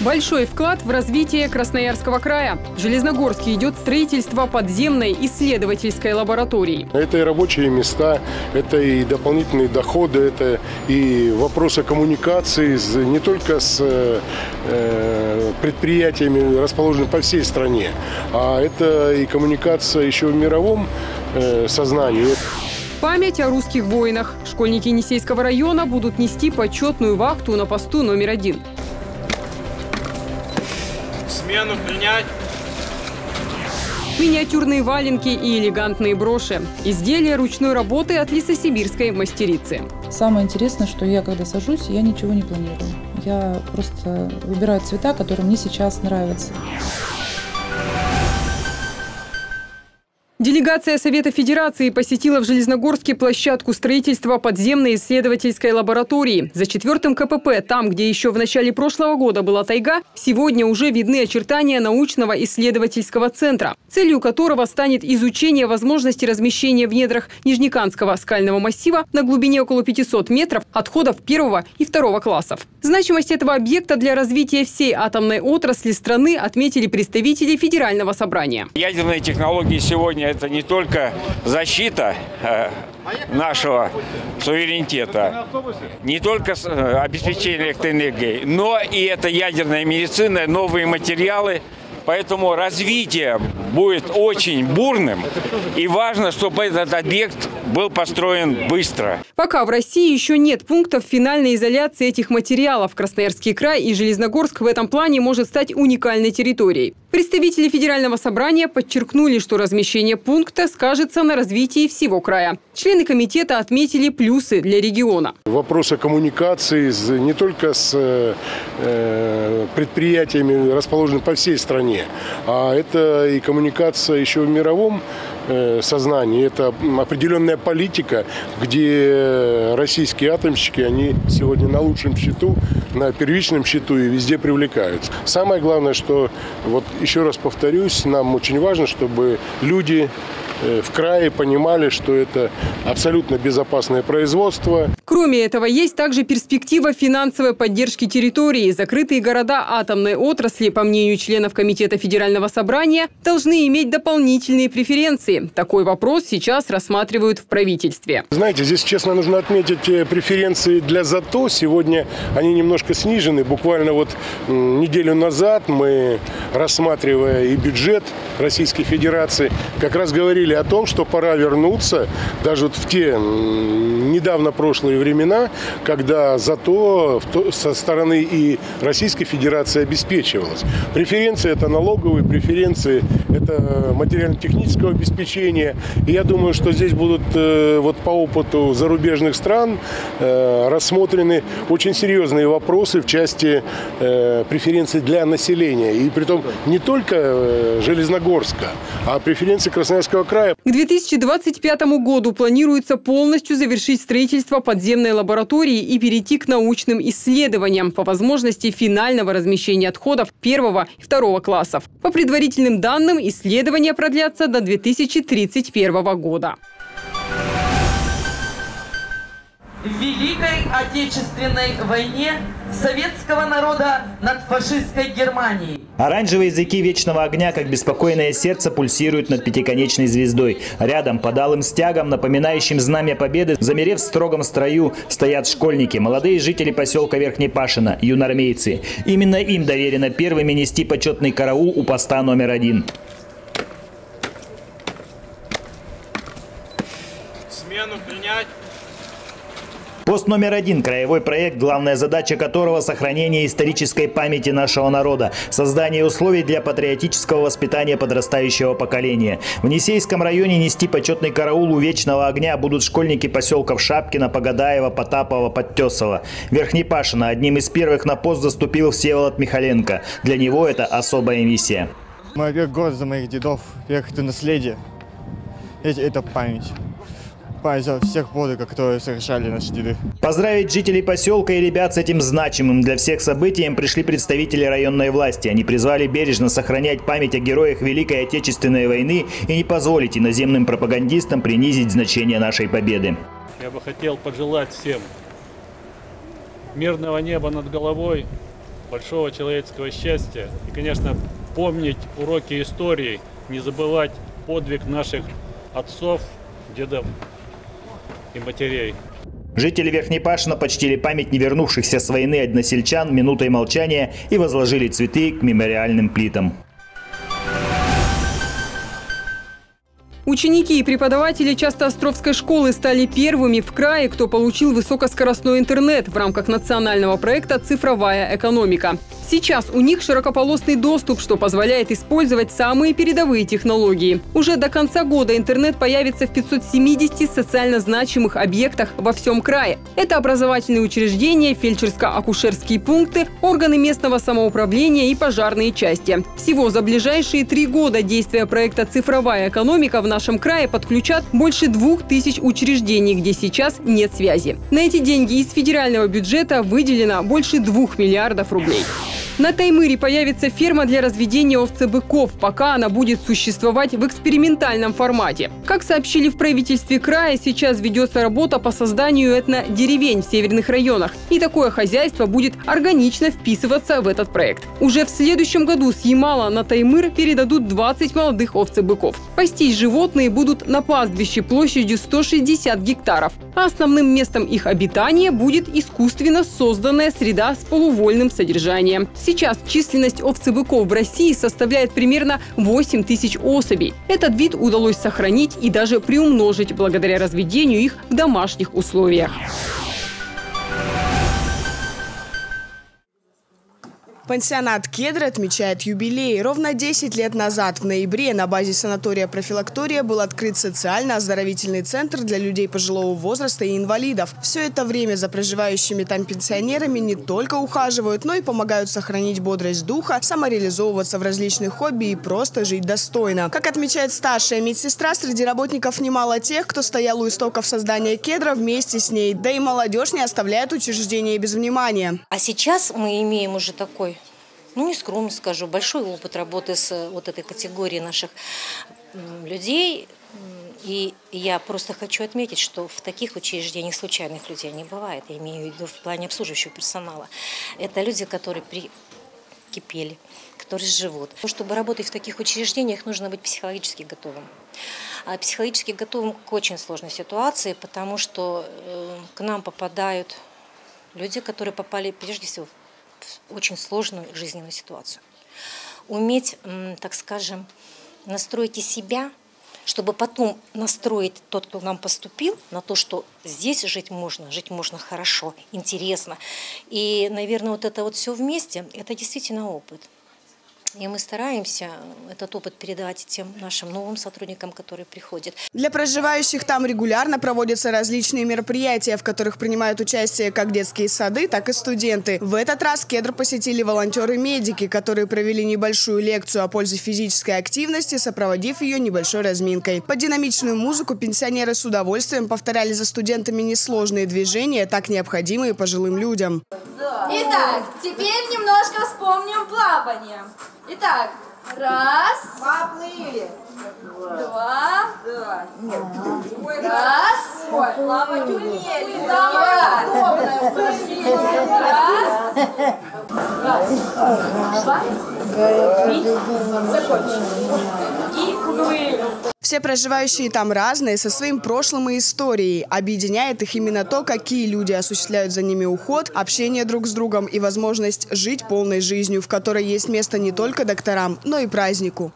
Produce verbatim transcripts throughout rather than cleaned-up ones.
Большой вклад в развитие Красноярского края. В Железногорске идет строительство подземной исследовательской лаборатории. Это и рабочие места, это и дополнительные доходы, это и вопросы коммуникации не только с предприятиями, расположенными по всей стране, а это и коммуникация еще в мировом сознании. Память о русских воинах. Школьники Енисейского района будут нести почетную вахту на посту номер один. Смену принять. Миниатюрные валенки и элегантные броши. Изделия ручной работы от лесосибирской мастерицы. Самое интересное, что я, когда сажусь, я ничего не планирую. Я просто выбираю цвета, которые мне сейчас нравятся. Делегация Совета Федерации посетила в Железногорске площадку строительства подземной исследовательской лаборатории. За четвертым ка пэ пэ, там, где еще в начале прошлого года была тайга, сегодня уже видны очертания научного исследовательского центра, целью которого станет изучение возможности размещения в недрах Нижнекамского скального массива на глубине около пятисот метров отходов первого и второго классов. Значимость этого объекта для развития всей атомной отрасли страны отметили представители Федерального собрания. Ядерные технологии сегодня это не только защита э, нашего суверенитета, не только э, обеспечение электроэнергией, но и это ядерная медицина, новые материалы. Поэтому развитие будет очень бурным, и важно, чтобы этот объект был построен быстро. Пока в России еще нет пунктов финальной изоляции этих материалов, Красноярский край и Железногорск в этом плане может стать уникальной территорией. Представители Федерального собрания подчеркнули, что размещение пункта скажется на развитии всего края. Члены комитета отметили плюсы для региона. Вопросы коммуникации не только с предприятиями, расположенными по всей стране, а это и коммуникация еще в мировом сознании. Это определенная политика, где российские атомщики, они сегодня на лучшем счету, на первичном счету и везде привлекаются. Самое главное, что, вот еще раз повторюсь, нам очень важно, чтобы люди в крае понимали, что это абсолютно безопасное производство. Кроме этого, есть также перспектива финансовой поддержки территории. Закрытые города атомной отрасли, по мнению членов Комитета Федерального собрания, должны иметь дополнительные преференции. Такой вопрос сейчас рассматривают в правительстве. Знаете, здесь, честно, нужно отметить преференции для ЗАТО. Сегодня они немножко снижены. Буквально вот неделю назад мы, рассматривая и бюджет Российской Федерации, как раз говорили о том, что пора вернуться даже вот в те недавно прошлые времена, когда ЗАТО со стороны и Российской Федерации обеспечивалось. Преференции – это налоговые, преференции – это материально-технического обеспечения. И я думаю, что здесь будут вот по опыту зарубежных стран рассмотрены очень серьезные вопросы в части преференций для населения. И притом не только Железногорска, а преференции Красноярского края. К две тысячи двадцать пятому году планируется полностью завершить строительство подземной лаборатории и перейти к научным исследованиям по возможности финального размещения отходов первого и второго классов. По предварительным данным, исследования продлятся до две тысячи тридцать первого года. В Великой Отечественной войне советского народа над фашистской Германией. Оранжевые языки вечного огня, как беспокойное сердце, пульсируют над пятиконечной звездой. Рядом, под алым стягом, напоминающим знамя победы, замерев в строгом строю, стоят школьники, молодые жители поселка Верхнепашино, юноармейцы. Именно им доверено первыми нести почетный караул у поста номер один. Смену принять. Пост номер один – краевой проект, главная задача которого – сохранение исторической памяти нашего народа, создание условий для патриотического воспитания подрастающего поколения. В Енисейском районе нести почетный караул у вечного огня будут школьники поселков Шапкино, Погодаева, Потапова, Подтесово. Верхнепашино одним из первых на пост заступил Всеволод Михаленко. Для него это особая миссия. Мой город за моих дедов, век это наследие, это память. За всех подвигов, которые совершали наши деды. Поздравить жителей поселка и ребят с этим значимым для всех событием пришли представители районной власти. Они призвали бережно сохранять память о героях Великой Отечественной войны и не позволить иноземным пропагандистам принизить значение нашей победы. Я бы хотел пожелать всем мирного неба над головой, большого человеческого счастья. И, конечно, помнить уроки истории, не забывать подвиг наших отцов, дедов и матерей. Жители Верхнепашина почтили память невернувшихся с войны односельчан минутой молчания и возложили цветы к мемориальным плитам. Ученики и преподаватели Частоостровской школы стали первыми в крае, кто получил высокоскоростной интернет в рамках национального проекта «Цифровая экономика». Сейчас у них широкополосный доступ, что позволяет использовать самые передовые технологии. Уже до конца года интернет появится в пятистах семидесяти социально значимых объектах во всем крае. Это образовательные учреждения, фельдшерско-акушерские пункты, органы местного самоуправления и пожарные части. Всего за ближайшие три года действия проекта «Цифровая экономика» в нашем крае подключат больше двух тысяч учреждений, где сейчас нет связи. На эти деньги из федерального бюджета выделено больше двух миллиардов рублей. На Таймыре появится ферма для разведения овцебыков, пока она будет существовать в экспериментальном формате. Как сообщили в правительстве края, сейчас ведется работа по созданию этнодеревень в северных районах. И такое хозяйство будет органично вписываться в этот проект. Уже в следующем году с Ямала на Таймыр передадут двадцать молодых овцебыков. Пастись животные будут на пастбище площадью сто шестьдесят гектаров. А основным местом их обитания будет искусственно созданная среда с полувольным содержанием. Сейчас численность овцебыков в России составляет примерно восемь тысяч особей. Этот вид удалось сохранить и даже приумножить благодаря разведению их в домашних условиях. Пансионат «Кедр» отмечает юбилей. Ровно десять лет назад, в ноябре, на базе санатория «Профилактория» был открыт социально-оздоровительный центр для людей пожилого возраста и инвалидов. Все это время за проживающими там пенсионерами не только ухаживают, но и помогают сохранить бодрость духа, самореализовываться в различных хобби и просто жить достойно. Как отмечает старшая медсестра, среди работников немало тех, кто стоял у истоков создания «Кедра» вместе с ней. Да и молодежь не оставляет учреждение без внимания. А сейчас мы имеем уже такой, ну не скромно скажу, большой опыт работы с вот этой категорией наших людей. И я просто хочу отметить, что в таких учреждениях случайных людей не бывает. Я имею в виду в плане обслуживающего персонала. Это люди, которые прикипели, которые живут. Чтобы работать в таких учреждениях, нужно быть психологически готовым. А психологически готовым к очень сложной ситуации, потому что к нам попадают люди, которые попали прежде всего в очень сложную жизненную ситуацию. Уметь, так скажем, настроить и себя, чтобы потом настроить тот, кто к нам поступил, на то, что здесь жить можно, жить можно хорошо, интересно. И, наверное, вот это вот все вместе, это действительно опыт. И мы стараемся этот опыт передавать тем нашим новым сотрудникам, которые приходят. Для проживающих там регулярно проводятся различные мероприятия, в которых принимают участие как детские сады, так и студенты. В этот раз «Кедр» посетили волонтеры-медики, которые провели небольшую лекцию о пользе физической активности, сопроводив ее небольшой разминкой. Под динамичную музыку пенсионеры с удовольствием повторяли за студентами несложные движения, так необходимые пожилым людям. Итак, теперь немножко вспомним плавание. Итак, раз. Поплыли. Два. Два. Нет. Раз. Ой, плавать умели. Два. Раз. Раз. Два. Три. Закончили. И плыли. Все проживающие там разные, со своим прошлым и историей. Объединяет их именно то, какие люди осуществляют за ними уход, общение друг с другом и возможность жить полной жизнью, в которой есть место не только докторам, но и празднику.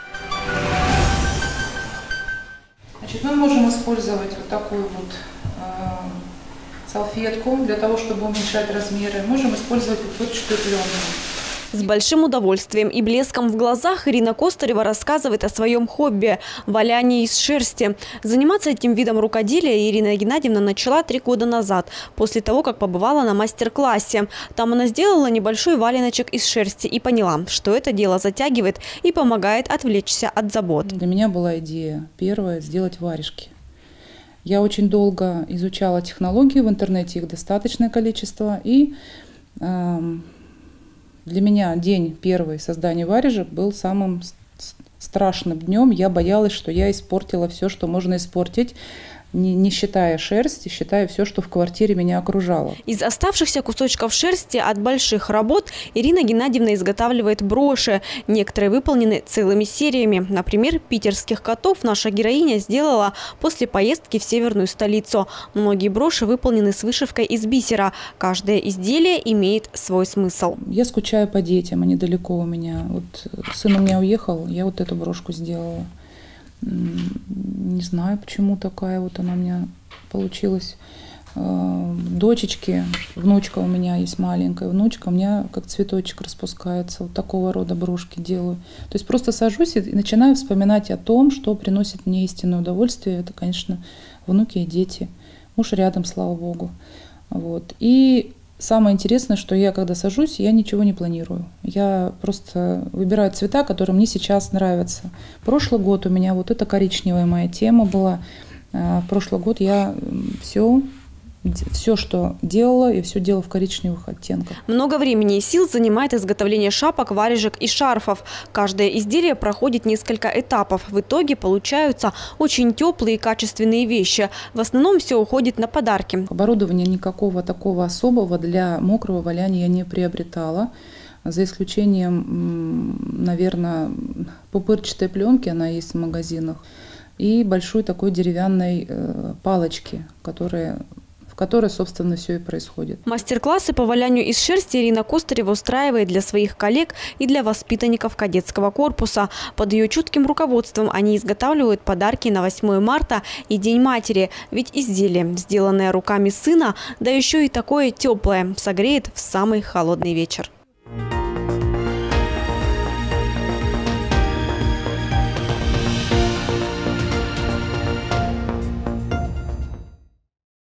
Значит, мы можем использовать вот такую вот э, салфетку для того, чтобы уменьшать размеры. Можем использовать пупырчатую пленку. С большим удовольствием и блеском в глазах Ирина Костарева рассказывает о своем хобби – валянии из шерсти. Заниматься этим видом рукоделия Ирина Геннадьевна начала три года назад, после того, как побывала на мастер-классе. Там она сделала небольшой валеночек из шерсти и поняла, что это дело затягивает и помогает отвлечься от забот. Для меня была идея первая – сделать варежки. Я очень долго изучала технологии, в интернете их достаточное количество, и э, для меня день первый создания варежек был самым страшным днем. Я боялась, что я испортила все, что можно испортить. не, не считая шерсти, считая все, что в квартире меня окружало. Из оставшихся кусочков шерсти от больших работ Ирина Геннадьевна изготавливает броши. Некоторые выполнены целыми сериями. Например, питерских котов наша героиня сделала после поездки в северную столицу. Многие броши выполнены с вышивкой из бисера. Каждое изделие имеет свой смысл. Я скучаю по детям, они далеко у меня. Вот сын у меня уехал, я вот эту брошку сделала. Не знаю, почему такая вот она у меня получилась. Дочечки, внучка у меня есть маленькая, внучка у меня как цветочек распускается. Вот такого рода брошки делаю. То есть просто сажусь и начинаю вспоминать о том, что приносит мне истинное удовольствие. Это, конечно, внуки и дети. Муж рядом, слава богу. Вот. И самое интересное, что я, когда сажусь, я ничего не планирую. Я просто выбираю цвета, которые мне сейчас нравятся. Прошлый год у меня вот эта коричневая моя тема была. В прошлый год я все... Все, что делала, я все делала в коричневых оттенках. Много времени и сил занимает изготовление шапок, варежек и шарфов. Каждое изделие проходит несколько этапов. В итоге получаются очень теплые и качественные вещи. В основном все уходит на подарки. Оборудования никакого такого особого для мокрого валяния я не приобретала. За исключением, наверное, пупырчатой пленки, она есть в магазинах, и большой такой деревянной палочки, которая... в которой, собственно, все и происходит. Мастер-классы по валянию из шерсти Ирина Костарева устраивает для своих коллег и для воспитанников кадетского корпуса. Под ее чутким руководством они изготавливают подарки на восьмое марта и День матери. Ведь изделие, сделанное руками сына, да еще и такое теплое, согреет в самый холодный вечер.